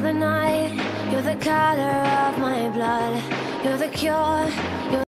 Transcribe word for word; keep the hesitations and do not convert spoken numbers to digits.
the night, you're the color of my blood. You're the cure, you're